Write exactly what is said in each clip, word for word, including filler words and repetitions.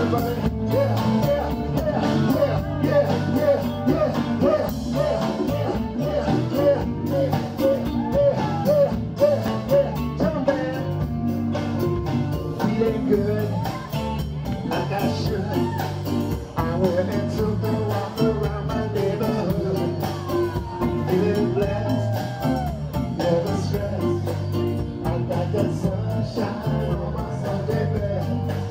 Good, like I should. I went and took a walk around my neighborhood, feeling blessed, never stressed. I got that sunshine on my Sunday best.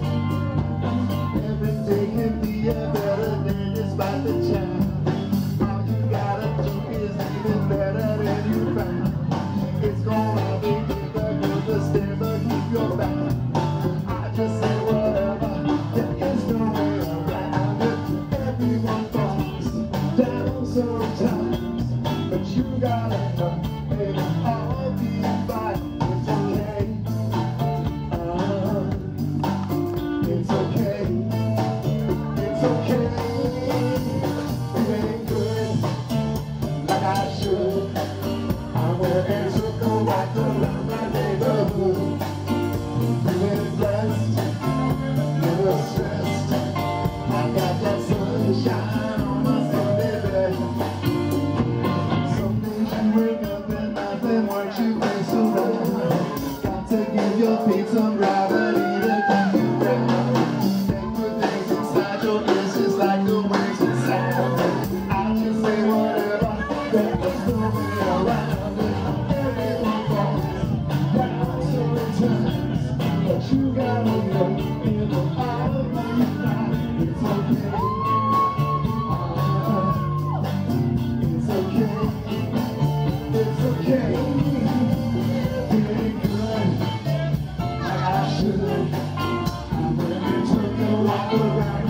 Every day can be a better day despite the challenge. All you gotta do is even better than you found. It's gonna be difficult to stand, but keep your back. Just say whatever, there is no way around it. Everyone falls down sometimes, but you gotta know it'll all be fine. It's okay, uh, it's okay, it's okay. Feeling good, like I should. I went and took a walk around my neighborhood, feeling blessed, never stressed. I got that sunshine on my Sunday best. Some days you wake up and nothing works, you feel so bad. Got to give your feet some gravity to keep you ground. Take the things inside your ears just like the waves inside. I just say whatever, there is no way around it. Everyone falls down sometimes, but you gotta know it'll all be fine. It's okay, uh, it's okay, it's okay. Feeling good, like I should. I went and took a walk around